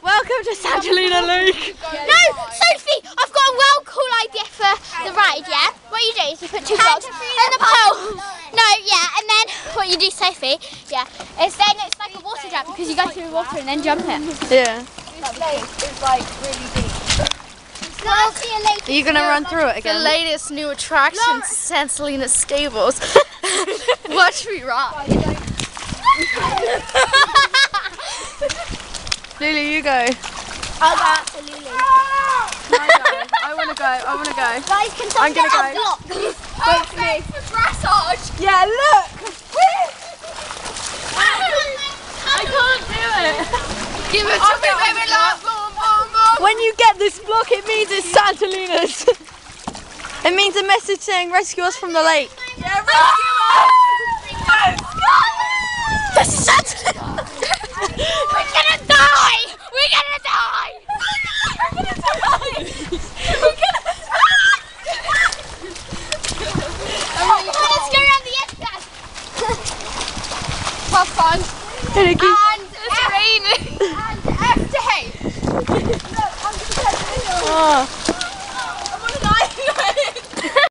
Welcome to Santalina, Luke. No, Sophie, I've got a well cool idea for the ride, yeah? What you do is you put two blocks and the pole. No, yeah, and then what you do, Sophie, yeah, is then it's like a water jump because you go through water and then jump it. Yeah. This lake is like really deep. Are you going to run through it again? The latest new attraction, Santalina Stables. Watch me ride. Lulu, you go. I'll go out to Lulu. I want to go. I want to go. Guys, can I'm someone gonna get go. a block? Wait for me. For dressage. Yeah, look. I can't do it. Give it to me, baby. Like, boom, boom, boom. When you get this block, it means it's Santalina's. It means a message saying rescue us from the lake. Yeah, rescue us. This is Santalina. We're gonna die! We're gonna die! We're gonna die. We're gonna die. Let's go around the edge, guys. Have fun. And It's raining. And F to hate. oh.